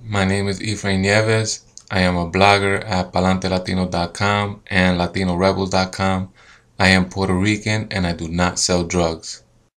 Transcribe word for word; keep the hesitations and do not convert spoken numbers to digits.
My name is Efrain Nieves. I am a blogger at palante latino dot com and latino rebels dot com. I am Puerto Rican and I do not sell drugs.